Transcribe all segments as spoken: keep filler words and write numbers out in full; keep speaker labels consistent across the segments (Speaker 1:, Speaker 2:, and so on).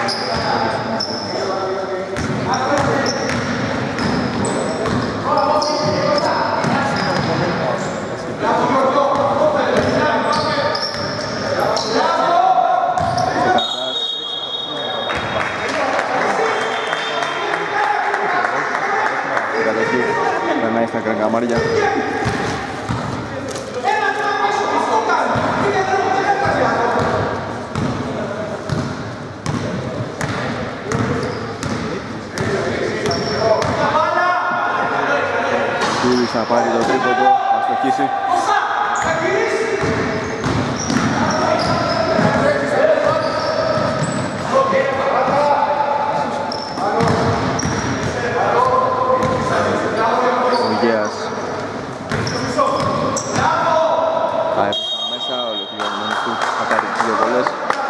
Speaker 1: Περνάει στα κρανκαμάρια. Τούρις θα πάρει το τρίποντο, θα στοχίσει. Ο Γέας θα έπαιξαν μέσα, ολοκληρωμένος του θα πάρει τις δύο βολές.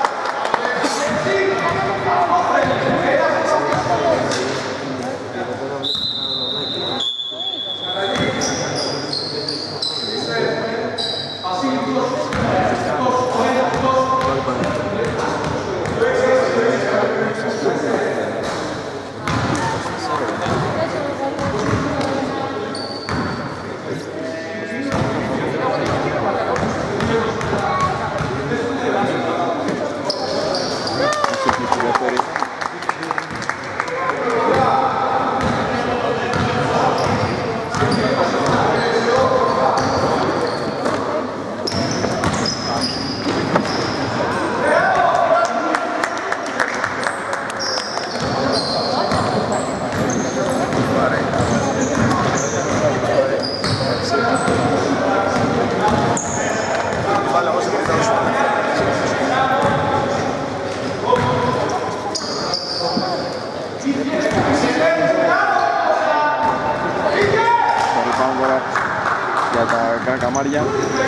Speaker 1: Για τα κρανκαμάρια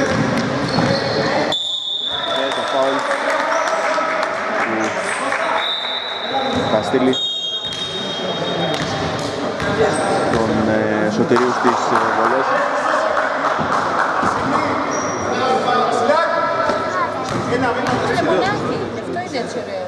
Speaker 1: και το φάουλ του Καστήλη τον ε, Σωτηρίου στις ε, βολές.
Speaker 2: Αυτό είναι έτσι ωραίο.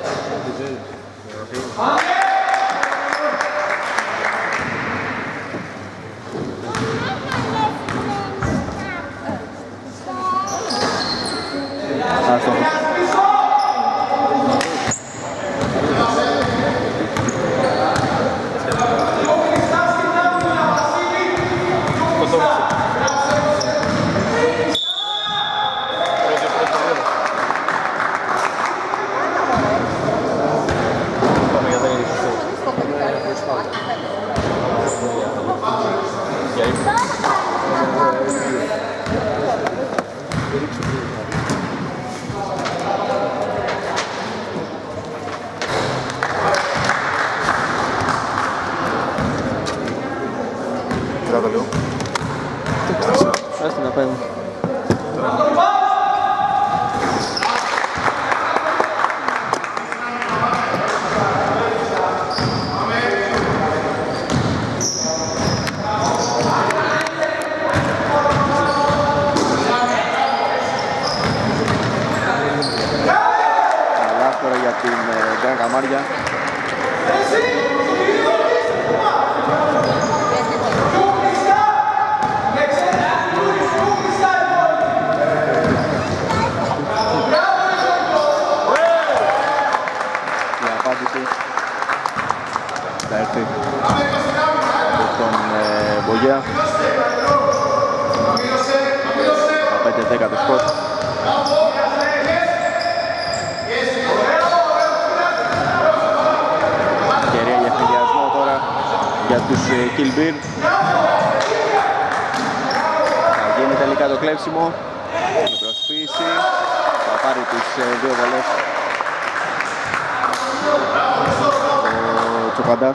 Speaker 1: Κράτα λίγο. Άστη να πάει μου. Λάστορα για την Γκραν Καμάρια. Θα έρθει από τον ε, Μπογιά. πέντε δέκα το σκορ. Ευκαιρία για χειριασμό τώρα για τους ε, Kilbir. Θα γίνει τελικά το κλέψιμο. Η προσποίηση θα πάρει τις ε, δύο βολές. Ο Τσοκαντάς.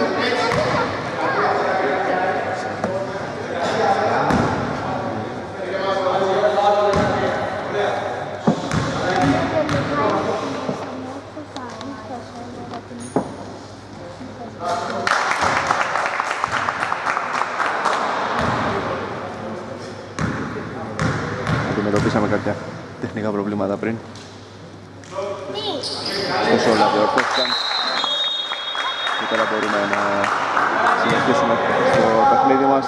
Speaker 1: Αντιμετωπίσαμε κάποια τεχνικά προβλήματα πριν. Ωστόσο όλα διορθώθηκαν. και τώρα μπορούμε να συνεχίσουμε στο παιχνίδι μας.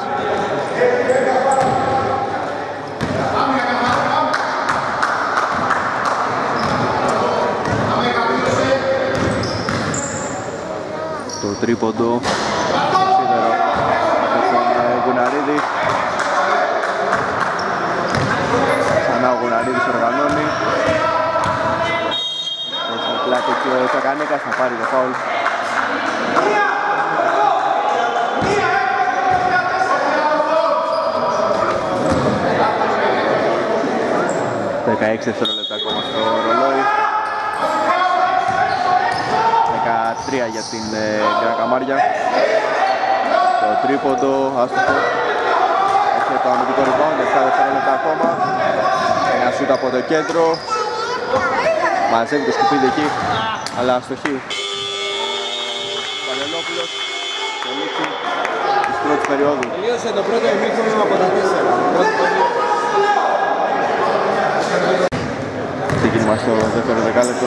Speaker 1: Το τρίποντο σίδερο από τον Γουναρίδη. Ξανά ο Γουναρίδης οργανώνει. Έτσι με πλάτη και ο Τσακανίκας θα πάρει το φάουλ. δεκαέξι δευτερόλεπτα ακόμα στο ρολόι. δεκατρία για την Γκραν Καμάρια. Το τρίποντο άστοχο. Έχει το αμυντικό rebound, επτά δευτερόλεπτα ακόμα. Ένα σούτ από το κέντρο. Μαζεύει το σκουπίδι εκεί, αλλά αστοχή. Ο Πανελόπουλος το λήξη της πρώτης περίοδου.
Speaker 2: Τελείωσε το πρώτο ημίχρονο από τα τέσσερα.
Speaker 1: Ξεκίνημα στο δεύτερο δεκάλεπτο.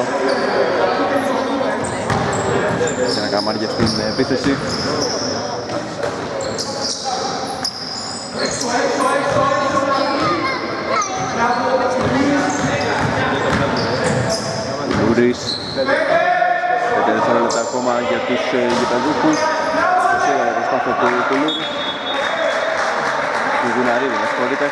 Speaker 1: Και ένα Καμάρια στην επίθεση. Λούρης. πέντε δευτερόλεπτα ακόμα για τους γηπεδούχους. Το σίγουρα προσπάθεια του Λούρη. Του Γουναρίδη, με συγχωρείτε.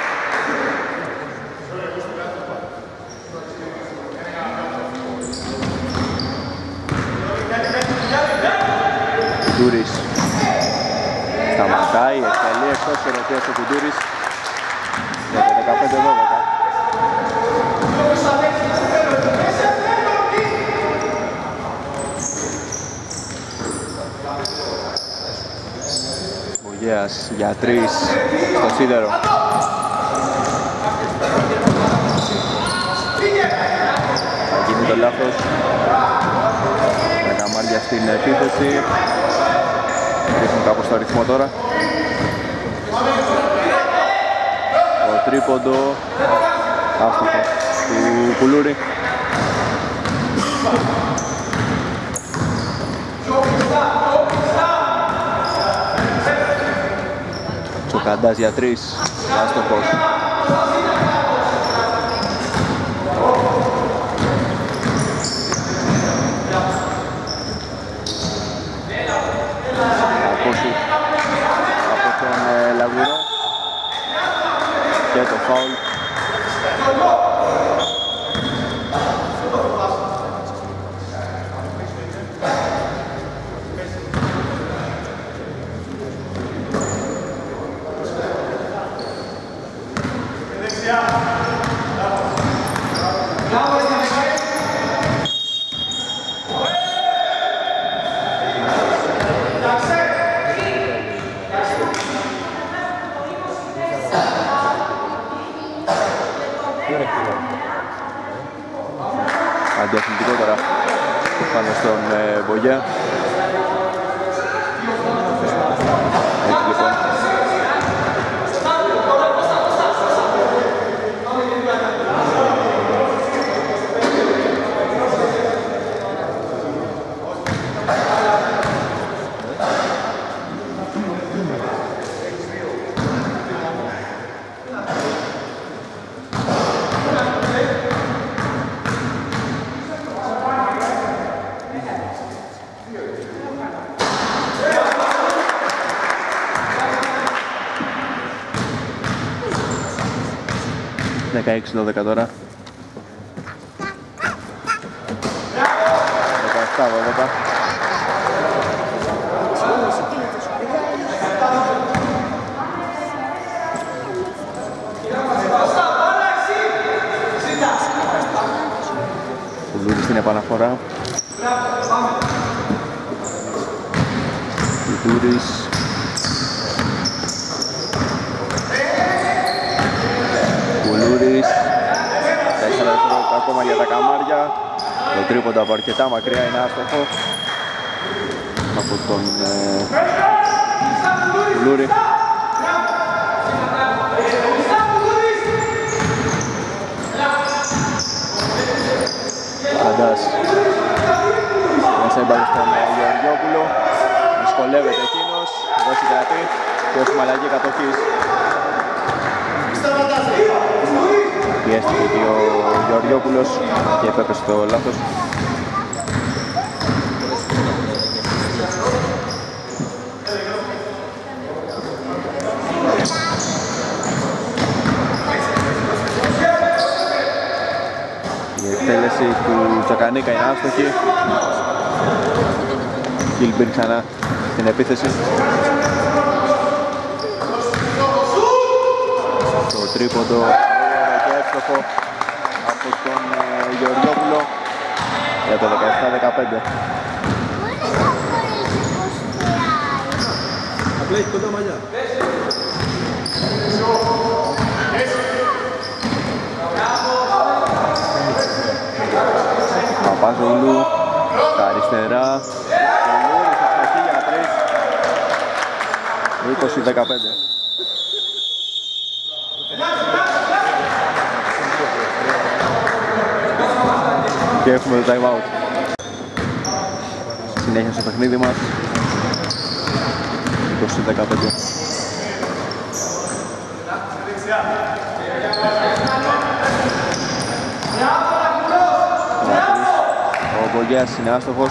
Speaker 1: Κουντούρης σταματάει, εκτελεί εκτός ερωτίας ο Κουντούρης για το δεκαπέντε δώδεκα. Μπογέας για τρεις στο σίδερο. Θα γίνει το λάθος. Καμάρια στην επίθεση. Βρίσκουν κάπως το ρυθμό τώρα. Το τρίποντο άστοχο του Κουλούρη. Τσοκαντάς για τρεις, άστοχος. Από τον ε, Λαγουρό και το φάουλ. Αντιαθλητικό τώρα πάνω στον ε, Μπογιά. Έτσι λοιπόν. δεκαέξι δώδεκα τώρα. δεκαεπτά δώδεκα. Κουλούρης στην επαναφορά. Κουλούρης. Κουλούρης. τέσσερα δευτερόλεπτα ακόμα για τα Καμάρια. Το τρίποντο από αρκετά μακριά είναι άστοχο από τον ε, Κουλούρη. Καντάς. έμπαλε στον Γεωργιόπουλο. Δυσκολεύεται εκείνος, δώσει κρατή και έχουμε αλλαγή κατοχής. Πιέστηκε και ο Γεωργιόπουλος και επέπεσε το λάθος. Η εκτέλεση του Τσακανίκα είναι άστοχη. Κιλμπίρ ξανά στην επίθεση. Το τρίποντο και εύστοχο από τον Γεωργιόπουλο για το δεκαεπτά δεκαπέντε.
Speaker 2: Απλά έχει κοντά μαλλιά.
Speaker 1: Παπάζογλου στα αριστερά. Κουλούρης αστοχή για τρεις. είκοσι δεκαπέντε. Και έχουμε το time out. Συνέχεια στο παιχνίδι μας. είκοσι δεκαπέντε. Ο Μπογιάς είναι άστοχος.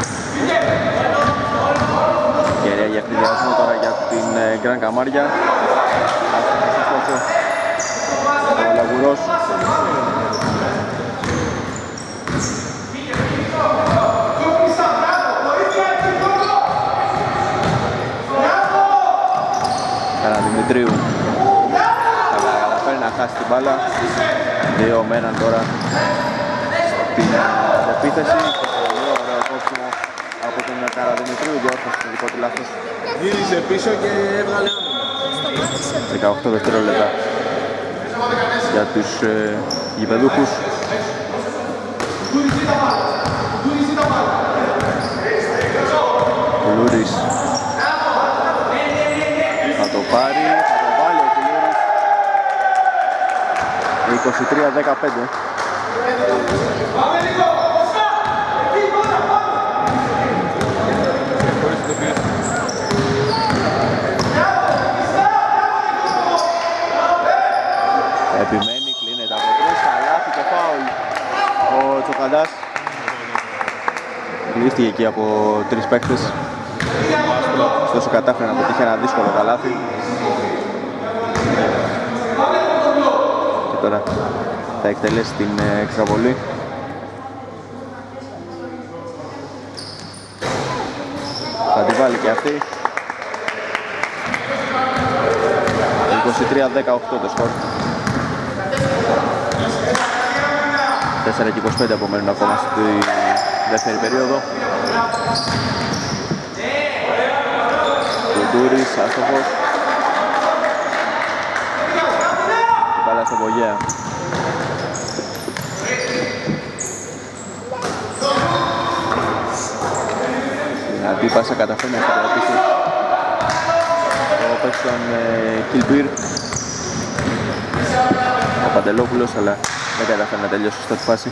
Speaker 1: Κεραία για χειδιασμό τώρα για την Γκραν Καμάρια. Άστοχος ο Λαγουρός. Καραδημητρίου θα καταφέρει να χάσει την μπάλα. Δύο με έναν τώρα στην επίθεση. Πολύ ωραίο κόψιμο από τον Καραδημητρίου, διόρθωσε το δικό του λάθος.
Speaker 2: Γύρισε πίσω και έβγαλε άμυνα.
Speaker 1: δεκαοκτώ δευτερόλεπτα για τους ε, γηπεδούχους. Κουλούρης θα το πάρει, θα το βάλει ο Κουλούρης. είκοσι τρία δεκαπέντε. Επιμένει, κλείνεται από τρεις, καλάθι και φάουλ. Ο Τσοκαντάς κλείστηκε εκεί από τρεις παίκτες. Ωστόσο κατάφερε να πετύχει ένα δύσκολο καλάθι. Και τώρα θα εκτελέσει την εξτραβολή. Θα τη βάλει και αυτή. είκοσι τρία δεκαοκτώ το σκορ. τέσσερα και είκοσι πέντε απομένουν ακόμα στη δεύτερη περίοδο. Τουντούρης, άστοχος. Και πάλι στον Βογέα. Δυνατή πάσα καταφέρνει να κρατήσει το παίξει τον Κιλμπίρ. Ο Παντελόπουλος, αλλά δεν καταφέρει να τελειώσει στο φάση.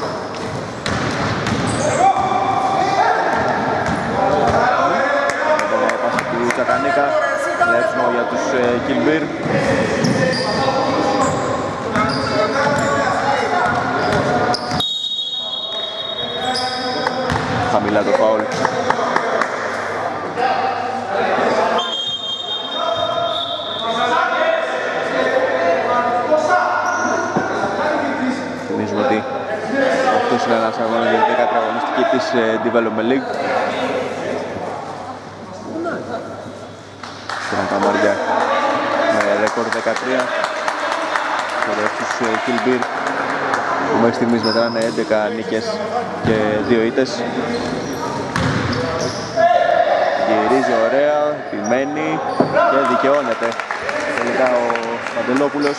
Speaker 1: Πάσα του Τσακανίκα, λέψιμο για τους Κιλμπίρ. Χαμηλά το φάουλ. Θυμίζουμε ότι αυτός είναι ένας αγώνας για την δέκατη αγωνιστική της Development League. Στην Καμάρια με ρεκόρ δεκατρία. Και τους Κιλμπίρ που μέχρι στιγμής μετράνε έντεκα νίκες και δύο ήττες. Γυρίζει ωραία, επιμένει και δικαιώνεται τελικά ο Παντελόπουλος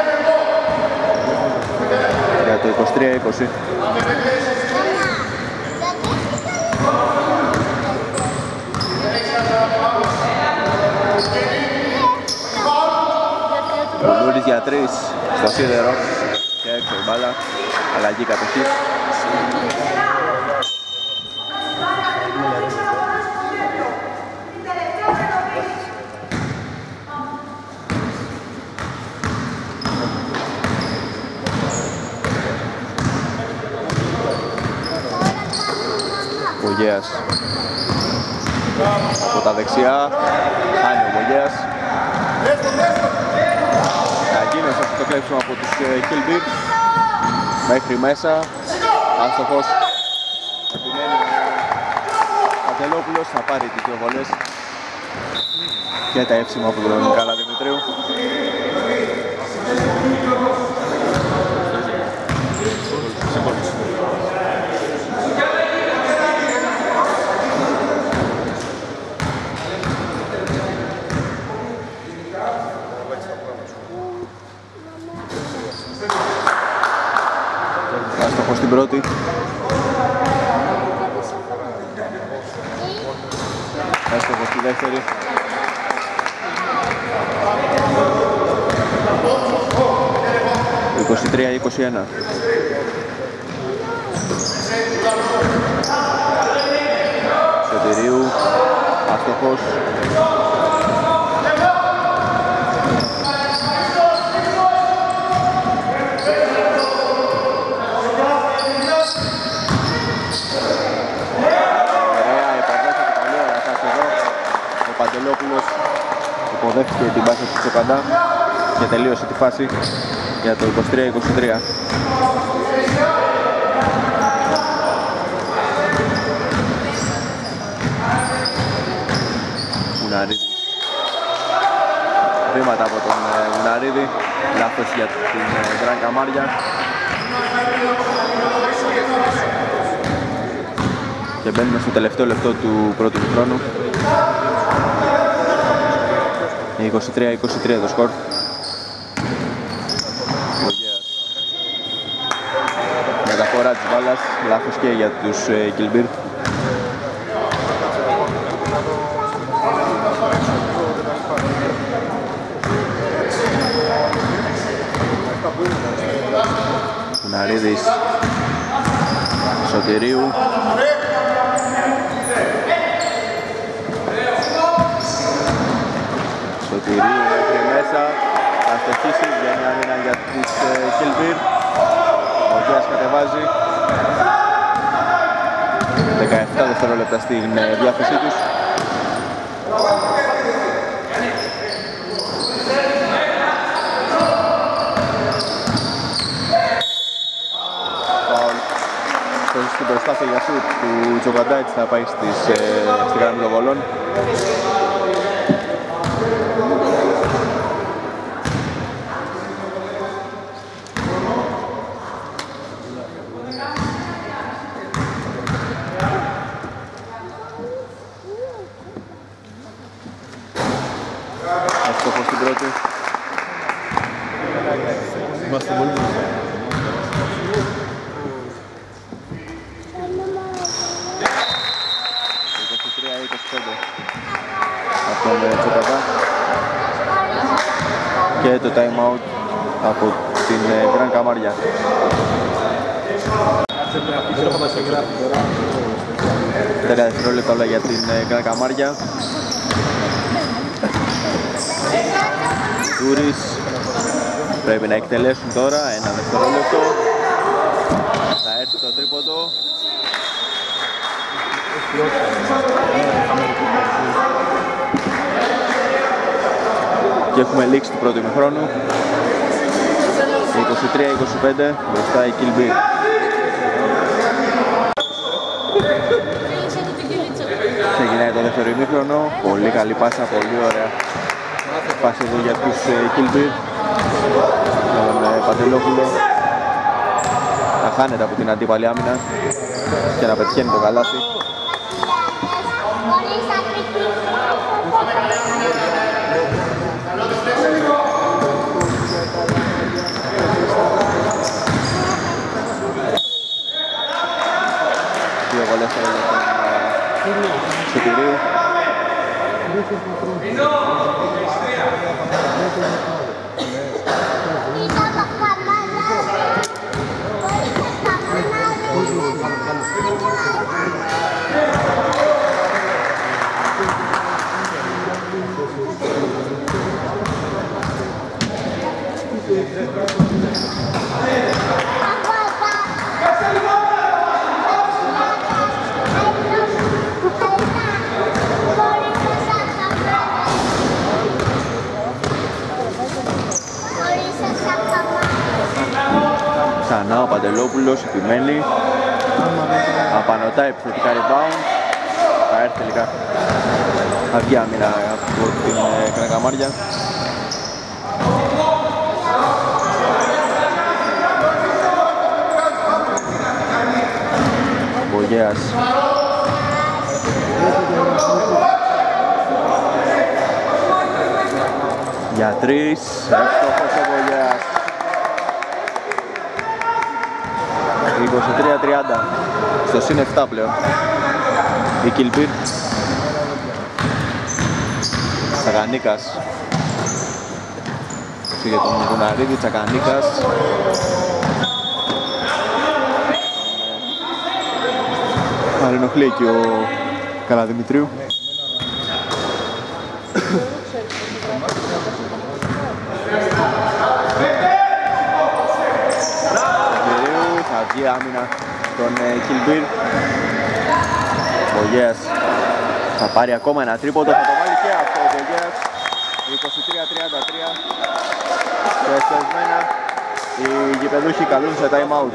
Speaker 1: για το είκοσι τρία είκοσι. Ο Λούρης για τρεις στο σίδερο και έξω η μπάλα, αλλαγή κατοχής. Βογέας από τα δεξιά, χάνει ο Βογέας. Καγίνος έχει το κλέψιμο από τους Κιλμπίρ μέχρι μέσα, άστοχος. Επιμένει ο Παντελόπουλος, θα πάρει τις δύο βολές και τα εύσημα από τον Καλά Δημητρίου. Άστοχος στην πρώτη. Άστοχος στη δεύτερη. είκοσι τρία είκοσι ένα. Σωτηρίου, άστοχος. Παντελόπουλος υποδέχτηκε την πάση του Τσοκαντά και τελείωσε τη φάση για το είκοσι τρία είκοσι τρία. Μουναρίδη. Βήματα από τον Μουναρίδη, λάθος για την Γκραν Καμάρια. Και μπαίνουμε στο τελευταίο λεπτό του πρώτου χρόνου. είκοσι τρία είκοσι τρία το σκορ. Μεταφορά της μπάλας, λάθος και για τους Κιλμπίρ. Ναρίδης Σωτηρίου. Σωτηρίου μέχρι μέσα, θα στοχίσει, βγαίνει άμυνα για τους Κιλμπίρ. Ο Γεάς κατεβάζει. δεκαεπτά δευτερόλεπτα στην διάθεσή τους. Φαουλ στην προσπάθεια για σουτ του Τσοκαντά, έτσι θα πάει στις, στη γραμμή των βολών. Αστόχος στην πρώτη.
Speaker 2: Είμαστε πολύ μπροστά.
Speaker 1: είκοσι τρία είκοσι πέντε από τον Τσοκαντά. Και το time out από την Γκραν Καμάρια. Τέσσερα δευτερόλεπτα όλα για την Γκραν Καμάρια. Τούρις πρέπει να εκτελέσουν τώρα, ένα δευτερόλεπτο. Θα έρθει το τρίποντο. Και έχουμε λήξει του πρώτου ημιχρόνου. είκοσι τρία είκοσι πέντε μπροστά η Κιλμπίρ. Ξεκινάει το δεύτερο ημίχρονο. Πολύ καλή πάσα, πολύ ωραία πάση εδώ για τους Κιλμπίρ. Τον Παντελόπουλο να χάνεται από την αντίπαλη άμυνα και να πετυχαίνει το καλάθι. Δύο βολές για τον Σωτηρίου. Παντελόπουλος επιμένει. Απανωτά επιθετικά rebound. Θα έρθει τελικά. Θα βγει άμυνα από την Κρακαμάρια. Μπογέας. Για τρεις, εύστοχος ο Μπογέας. είκοσι τρία τριάντα, στο συν επτά πλέον. Η Κιλμπίρ. Τσακανίκας. Φύγε τον Γουναρίδη, Τσακανίκας. Παρενοχλεί εκεί ο Καλαδημητρίου. Θα βγει άμυνα τον Κιλμπίρ. Μπογέας θα πάρει ακόμα ένα τρίποντο, θα το βάλει και αυτό ο Μπογέας. είκοσι τρία τριάντα τρία. Και εσπεσμένα οι γηπεδούχοι καλούν σε time out.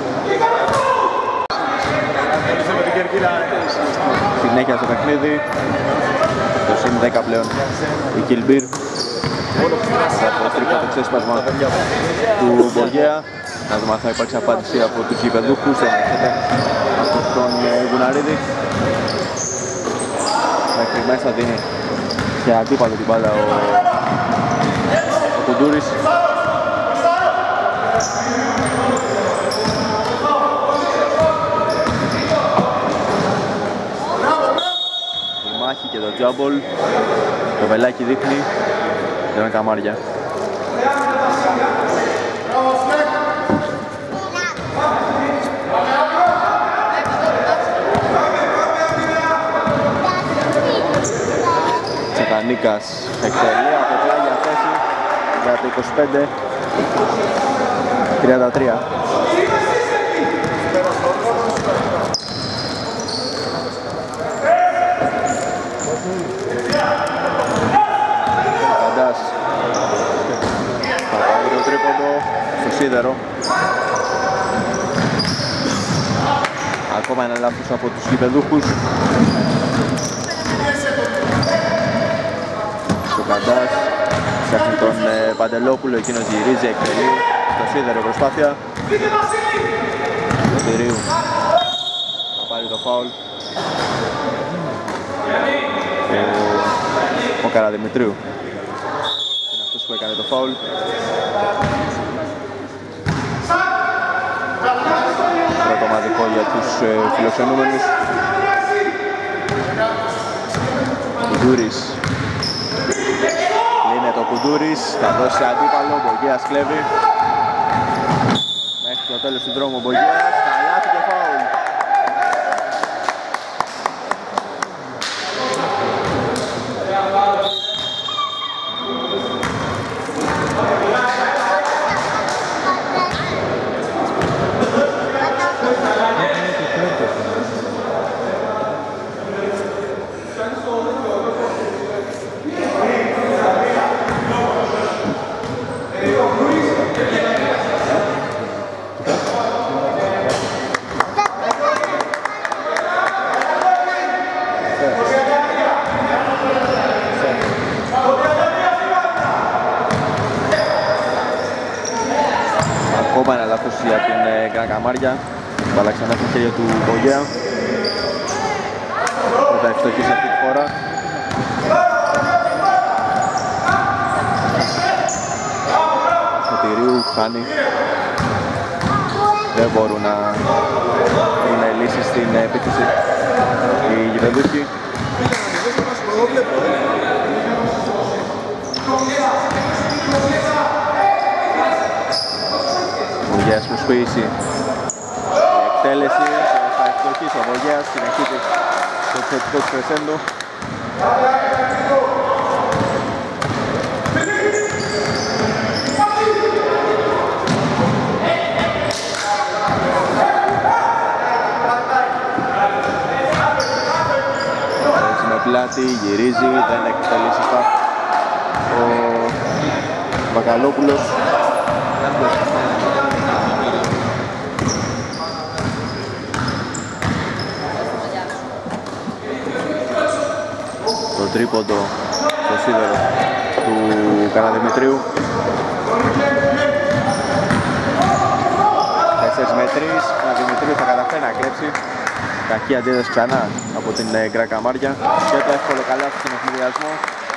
Speaker 1: Συνέχεια στο παιχνίδι. Το συν δέκα πλέον η Κιλμπίρ. Από το τρίποντο ξέσπασμα του Μπογέα. Να δούμε αν θα υπάρξει απάντηση από τους γηπεδούχους, από τον Γουναρίδη. Μέχρι μέσα δίνει και αντίπαλο την μπάλα ο, ο Κουντούρης. Η μάχη και το τζάμπολ. Το βελάκι δείχνει τον Καμάρια. Τσακανίκας εκτελεί από πλάγια θέση για το είκοσι πέντε τριάντα τρία. Καντάς θα πάρει το τρίποντο στο σίδερο. Ακόμα ένα λάθος από τους γηπεδούχους. Ο Καντάς ψάχνει τον ε, Παντελόπουλο, εκείνος γυρίζει, εκτελεί στο σίδερο προσπάθεια. Ο Τυρίου θα πάρει το φάουλ. Ο, ο Καραδημητρίου είναι αυτός που έκανε το φάουλ. Πρώτο ομαδικό για τους ε, φιλοξενούμενους. Κουντούρης. Είναι το Κουντούρης, θα δώσει αντίπαλο, ο Μπογέας κλέβει. Μέχρι το τέλος του δρόμου ο Μπογέας, καλάθι και φάουλ. Ακόμα ένα λάθος για την Κρακαμάρια. Μπάλα ξανά στα χέρια του Μπογέα. Δεν θα ευστοχίσει αυτή τη φορά. Σωτηρίου χάνει. Δεν μπορούν να βρουν λύσεις στην επίθεση οι γηπεδούχοι. Μπογέας προσποιήσει η εκτέλεση, θα ευστοχίσει ο Μπογέας, συνεχίζει το επιθετικό του κρεσέντο. Με πλάτη, γυρίζει, δεν εκτελεί σωστά ο Βακαλόπουλος. τρίποντο στο σίδερο του Καραδημητρίου. τέσσερα με τρία, ο Καραδημητρίου θα καταφέρει να κλέψει. Κακή αντίδραση ξανά από την Γκραν Καμάρια και το εύκολο καλάθι στον εφηδιασμό.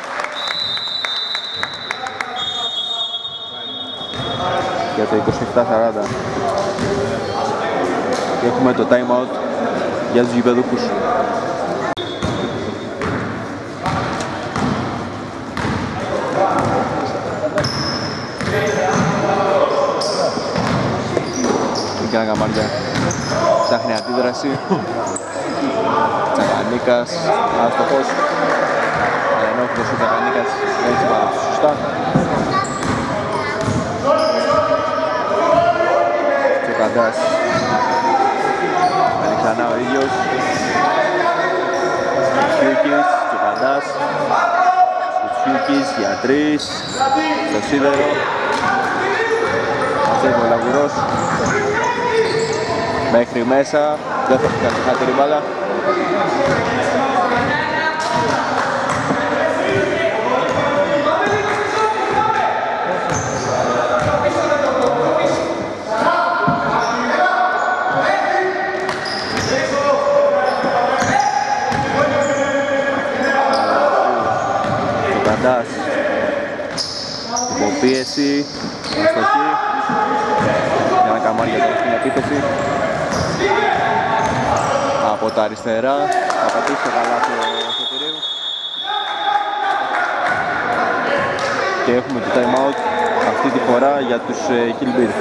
Speaker 1: Για το είκοσι επτά σαράντα. Και έχουμε το time out για τους γηπεδούχους. Η Γκραν Καμάρια ψάχνει αντίδραση. Τσακανίκας, άστοχος. Αλλά ενώ όχι το σου Τσακανίκας δεν έχει πάρει σωστά. Τσοκαντάς κάνει ξανά ο ίδιος. Τσιούκης, Τσοκαντάς. Τσιούκης για τρεις. Στο σίδερο. Μαζεύει ο Λαγουρός. Μέχρι μέσα. Δεν θα κάνει χάτερη μπάλα. Καντάς υποπίεση, αστοχή για να Καμάρια τώρα στην επίθεση. Από τα αριστερά θα πατήσει το καλάθι ο Σωτηρίου και έχουμε το time out αυτή τη φορά για τους Hillbillies.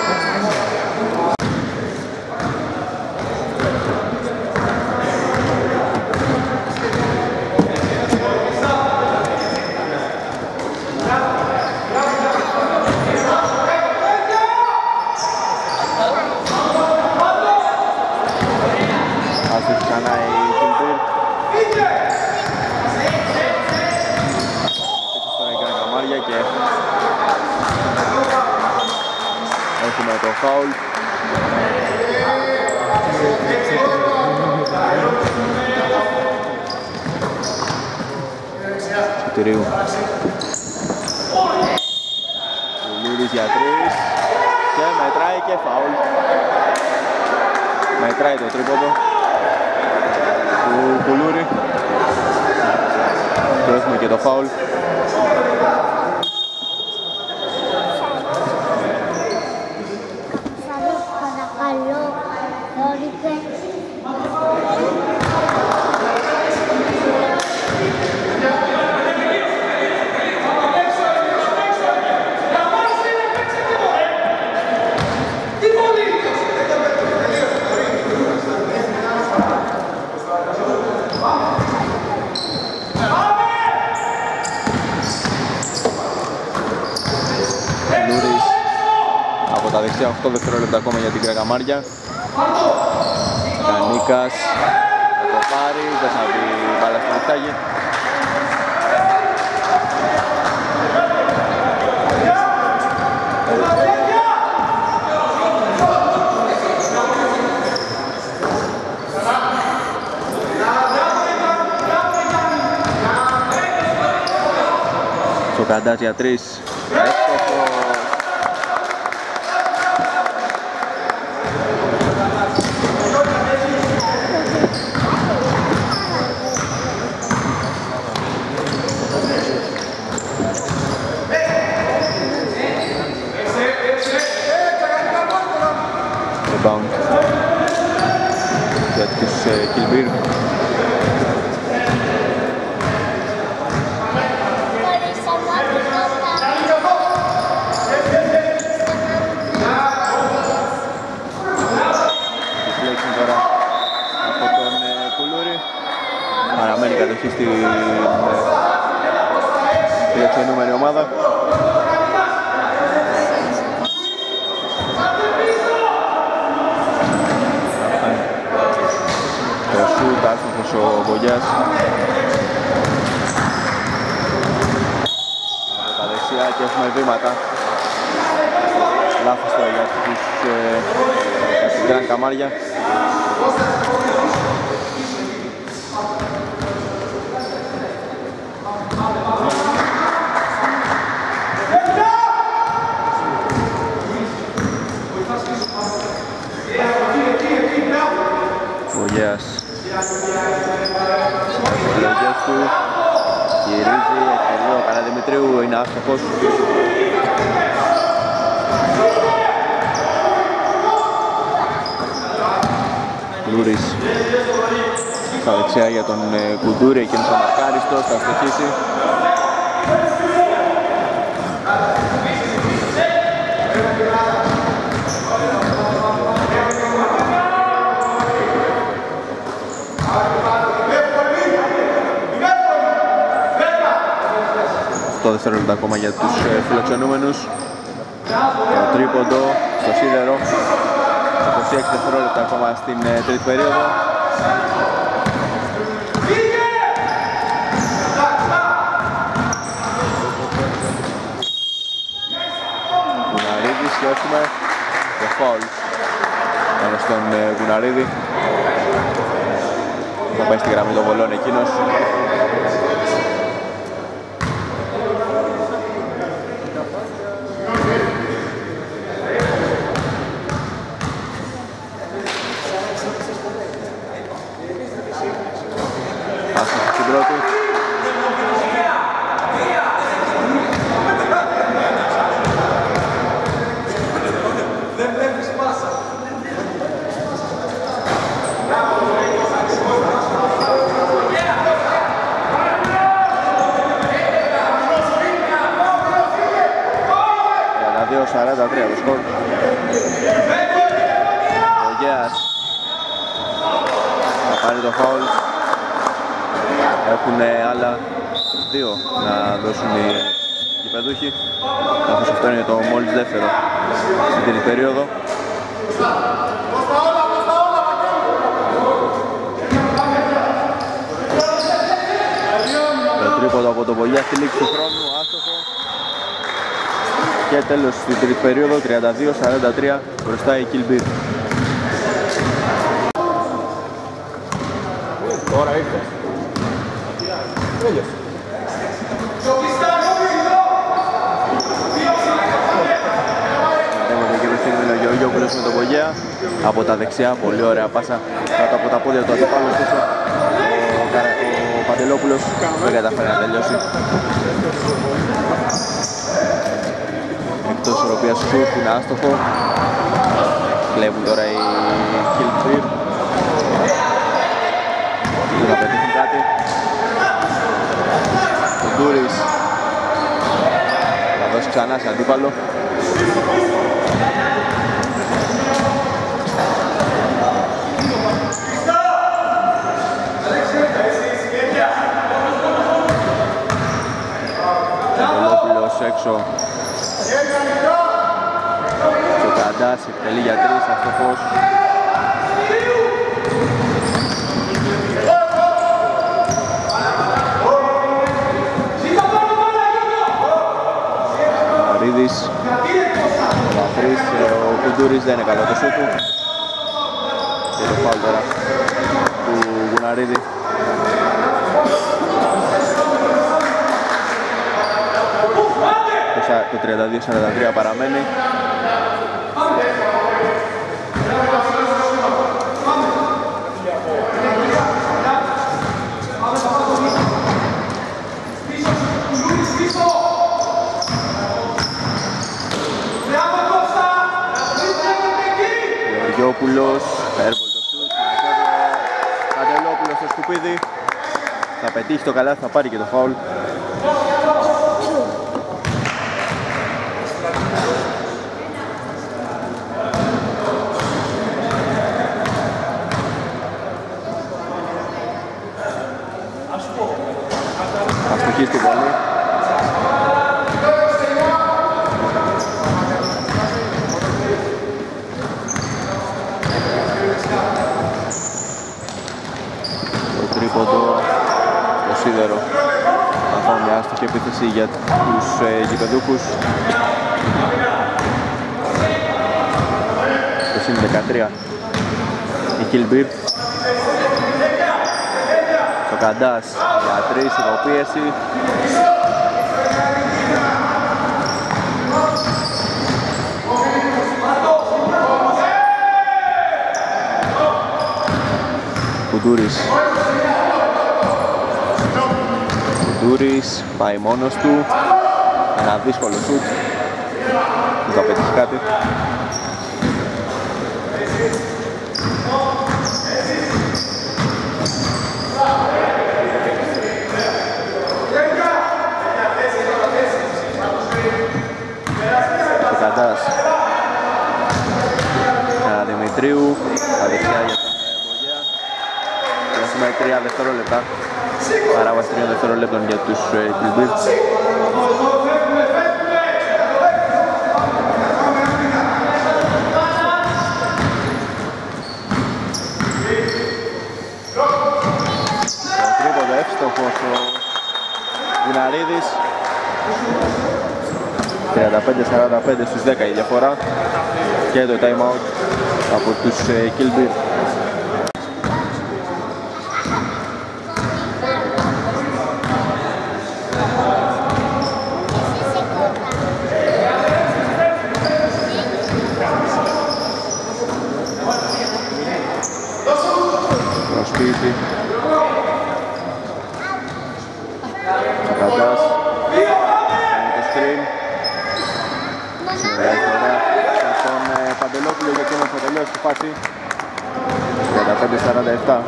Speaker 1: Έχουμε το φάουλ. Σωτηρίου. Λούρης για τρεις και μετράει και φάουλ. Μετράει το τρίποντο του Κουλούρη και έχουμε και το φάουλ. οκτώ δευτερόλεπτα ακόμα για την Γκραν Καμάρια. Κανίκας θα το πάρει, δεν θα μπει μπάλα στην οκτάγη. Τσοκαντάς για τρεις. Rebound για τους Κιλμπίρ. Deflection τώρα από τον Κουλούρη. Παραμένει κατοχή στην φιλοξενούμενη ομάδα. Άστοχος ο Μπογιάς. Από τα δεξιά και έχουμε βήματα. Λάθος τώρα για τους ε, την Γκραν Καμάρια. του. Γυρίζει, εκτελεί ο Καραδημητρίου, είναι άστοχος. Λούρης στα δεξιά για τον Κουντούρη, εκείνος αμαρκάριστος, θα αστοχίσει. Το δευτερόλεπτα ακόμα για τους φιλοξενούμενους. Το τρίποντο στο σίδερο. είκοσι έξι δευτερόλεπτα ακόμα στην τρίτη περίοδο. Γουναρίδης, έχουμε το φάουλ πάνω στον Γουναρίδη. Θα πάει στη γραμμή των βολών εκείνος. σαράντα τρία το σκορ. Ο Γέας θα πάρει το φάουλ. Έχουν άλλα δύο να δώσουν οι γηπεδούχοι, καθώς αυτό είναι το μόλις δεύτερο στην τρίτη περίοδο. Το τρίποντο από τον Βολιά στη λήξη του χρόνου, άστοχο. Και τέλος στην τρίτη περίοδο, τριάντα δύο σαράντα τρία, μπροστά η Κιλμπίρ.
Speaker 2: Τώρα ήρθε. Τέλειωσε.
Speaker 1: Έχουμε και το στιγμή ο Γεωργιόπουλος με τον Βογέα. Από τα δεξιά, πολύ ωραία πάσα κάτω από τα πόδια του αντιπάλου πίσω. Ο, Καρα... ο Παντελόπουλος δεν καταφέρει να τελειώσει. Εκτός ισορροπίας σουτ, είναι άστοχο. Κλέβουν τώρα οι Κιλμπίρ. Να πετύχουν κάτι. Ο Ντούρης θα δώσει ξανά σε αντίπαλο. Παντελόπουλος έξω. Ο Καντάς εκτελεί για τρεις, αστοχός. Μαρίδης, ο Βαφρής, ο Κουντούρης δεν είναι καλό το σούτ του. Και το φάουλ τώρα του Γουναρίδη. Το τριάντα δύο σαράντα τρία παραμένει. Γεωργιόπουλος, airball το σουτ, Παντελόπουλος στο σκουπίδι. Θα πετύχει το καλάθι, θα πάρει και το φάουλ. Αστοχή στην βολή. Το τρίποντο στο σίδερο. Θα πάμε μια άστοχη επίθεση για τους ε, γηπεδούχους. Το συν δεκατρία η Κιλμπίρ. Το Καντάς για τρεις, υποπίεση. Κουντούρης. Κουλούρης πάει μόνος του. Ένα δύσκολο σουτ. Δεν θα πετύχει κάτι. Καντάς. Δημητρίου, τα δεξιά για τον Μπογιά. Έχουμε τρία δευτερόλεπτα. Παράβαση τριών δευτερόλεπτων για τους Κιλμπίρ. Το τρίποντο εύστοχος ο Γουναρίδης. τριάντα πέντε σαράντα πέντε στους δέκα η διαφορά και το time out από τους Κιλμπίρ. Προσπίτη. Τσακαντάς. Κάνει το screen. Στον Παντελόπουλο για εκείνος θα τελειώσει τη φάση. τριάντα πέντε σαράντα επτά.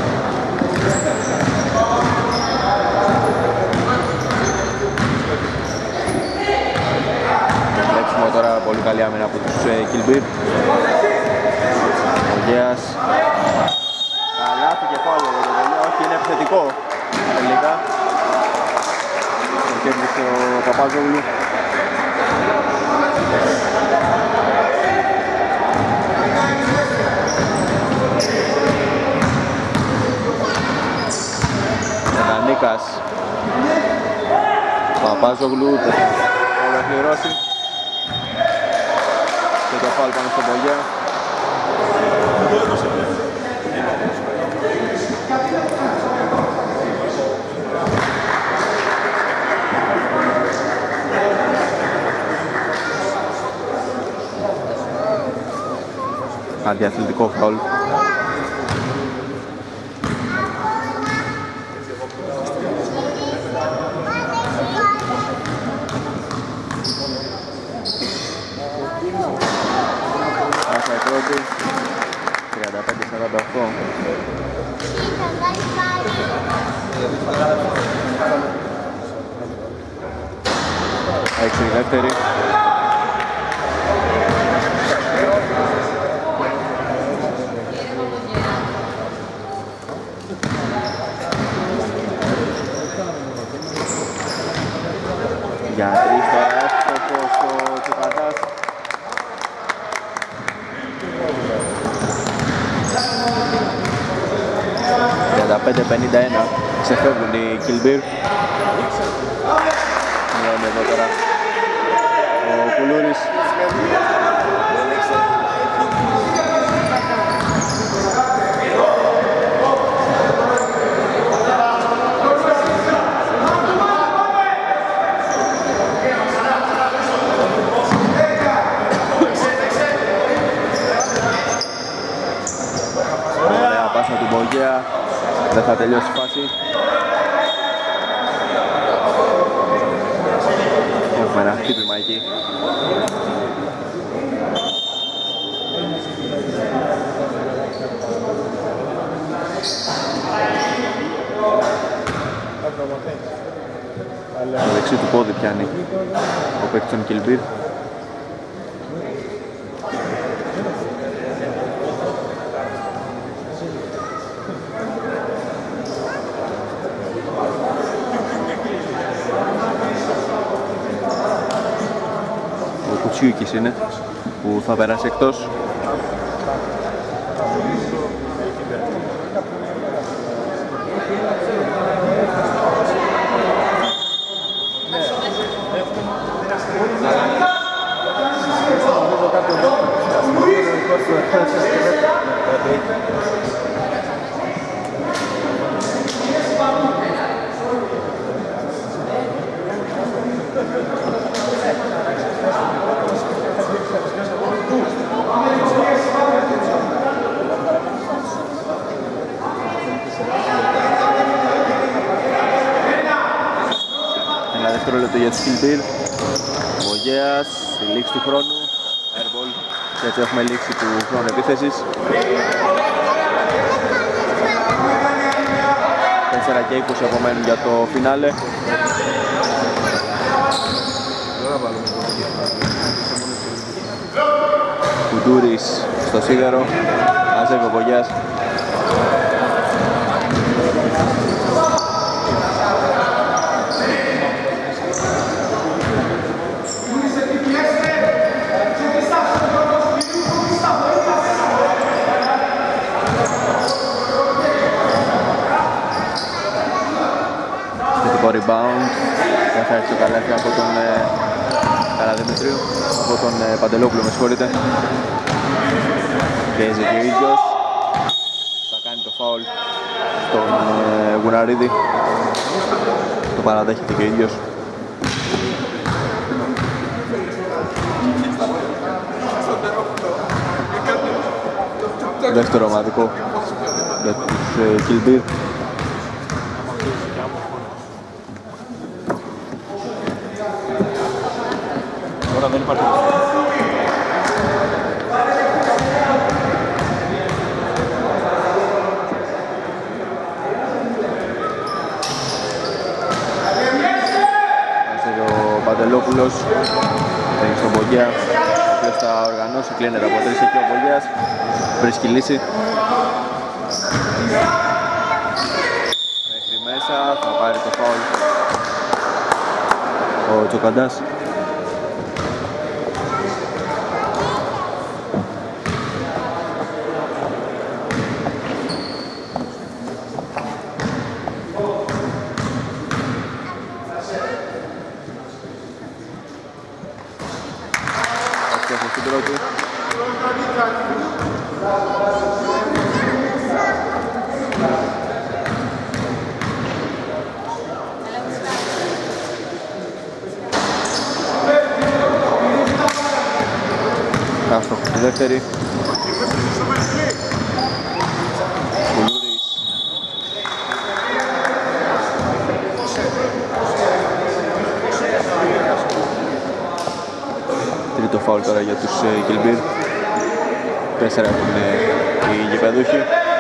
Speaker 1: Βλέπουμε τώρα πολύ καλή άμυνα από τους Κιλμπίρ. Ο Γέας. Καλάθι και φάουλο για το τελείο, όχι είναι επιθετικό τελικά. Το κέρδισε ο Παπάζογλου. Νίκας Παπάζογλου θα ολοκληρώσει και το φάουλ πάνω στον Μπογιά. Αντιαθλητικό φάουλ. τριάντα πέντε σαράντα οκτώ. Έξι η δεύτερη. Για τρεις τώρα εύστοχος ο Τσικαντάς. τριάντα πέντε πενήντα ένα ξεφεύγουν οι Κιλμπίρ. Μειώνει εδώ τώρα ο Κουλούρης. Ωραία πάσα του Μπογιά. Δεν θα τελειώσει η φάση. Έχουμε ένα χτύπημα εκεί. Το δεξί του πόδι πιάνει ο παίκτης των Κιλμπίρ. Ο Κουτσιούκης είναι που θα περάσει εκτός. δευτερόλεπτο για τους Κιλμπίρ. Βογέας, στη λήξη του χρόνου, airball, και έτσι έχουμε λήξη του χρόνου επίθεσης. τέσσερα και είκοσι απομένουν για το φινάλε. Κουντούρης στο σίδερο, μαζεύει ο Βογέας. Rebound, θα έρθει το καλάθι από τον ε, Καραδημητρίου, από τον ε, Παντελόπουλο, με συγχωρείτε. Πιέζει και ο ίδιος, θα κάνει το φάουλ στον ε, Γουναρίδη, το παραδέχεται και ο ίδιος. Δεύτερο ομαδικό για τους ε, Κιλμπίρ.
Speaker 2: Τώρα δεν υπάρχει.
Speaker 1: Ο Παντελόπουλος έχει στον Βογέα, ο οποίος θα οργανώσει, κλείνεται από τρεις εκεί ο Βογέας, βρίσκει λύση. Μέχρι μέσα, θα πάρει το φάουλ ο Τσοκαντάς. Άστοχο στη δεύτερη. Κουλούρης. Τρίτο φάουλ τώρα για τους Κιλμπίρ. Τέσσερα έχουν οι γηπεδούχοι.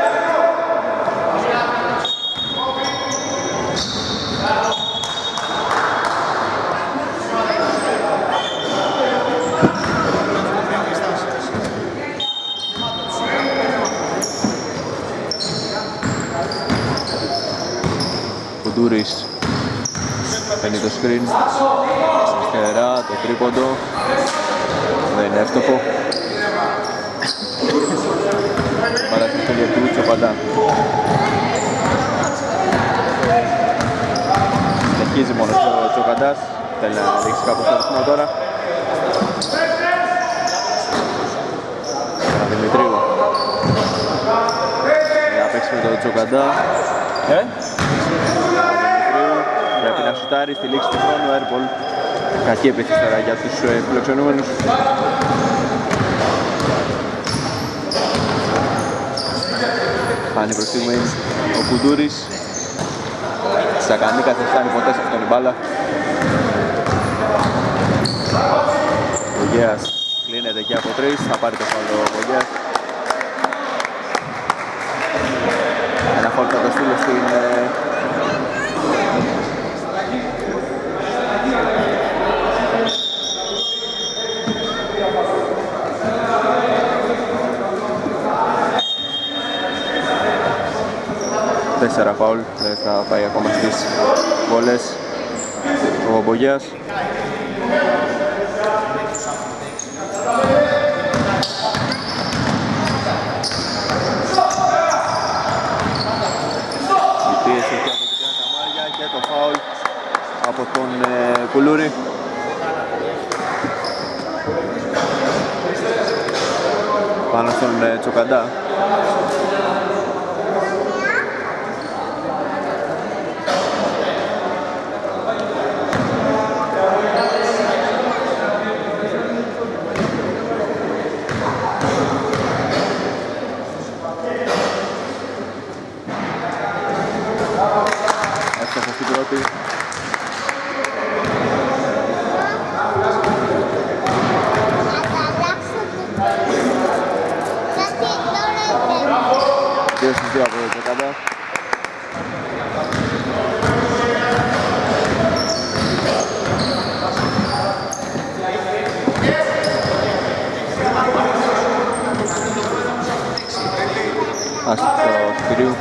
Speaker 1: Κουντούρης παίρνει το screen, αριστερά, το τρίποντο, δεν είναι εύστοχο. Παρασύστο για του Τσοπαντά. Συνεχίζει μόνο ο Τσοκαντάς, θέλει να δείξει κάπως το ρυθμό τώρα. Δημητρίου να παίξει με τον Τσοκαντά.
Speaker 2: Ε?
Speaker 1: Πρέπει να σουτάρει στη λήξη του χρόνου, airball. Κακή επίθεση τώρα για τους ε, φιλοξενούμενους. Χάνει προς στιγμή ο Κουντούρης. Σακανίκας δεν φτάνει ποτέ σε αυτόν την μπάλα. Ο Γέας κλείνεται και από τρεις, θα πάρει το φάουλ ο Γέας. Ένα φάουλ θα το στείλω στην ε, τέσσερα φάουλ, δεν θα πάει ακόμα στις βολές ο Μπογέας. Η πίεση και από την Καμάρια και το φάουλ από τον ε, Κουλούρη. Πάνω στον ε, Τσοκαντά. δύο από το δεκάδα. Άστοχο Σπυρίου.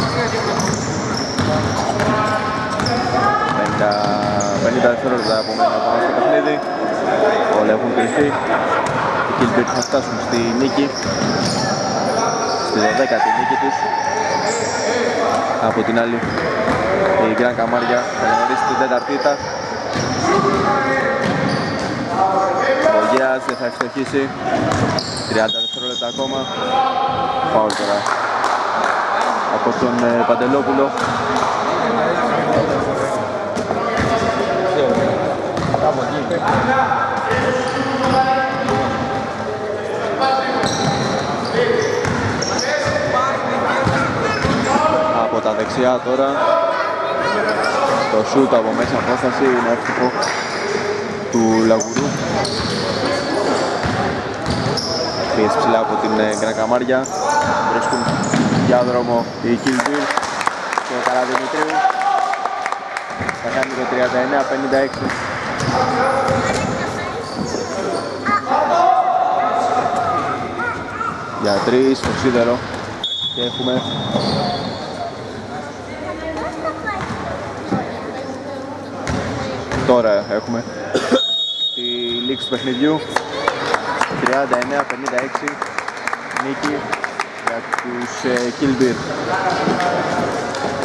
Speaker 1: πενήντα δευτερόλεπτα απομένα πάνω στο παιχνίδι. Όλα έχουν κρυφθεί. Οι Κίλμπιρ θα φτάσουν στη νίκη, στη δωδέκατη νίκη τους. Από την άλλη η Γκραν Καμάρια θα γνωρίσει την τέταρτη ήττα. Ο Γέας δεν θα ευστοχίσει. τριάντα δευτερόλεπτα ακόμα. Φάουλ τώρα από τον Παντελόπουλο. Από τα δεξιά τώρα το σούτ από μέσα απόσταση είναι εύστοχο του Λαγουρού. Πίεση ψηλά από την Γκραν Καμάρια. Βρίσκουν διάδρομο η Κίλμπιρ και ο Καραδημητρίου θα κάνει το τριάντα εννέα πενήντα έξι. Για τρεις στο σίδερο και έχουμε τώρα έχουμε τη λήξη του παιχνιδιού. Τριάντα εννέα πενήντα έξι νίκη για τους Κίλμπιρ.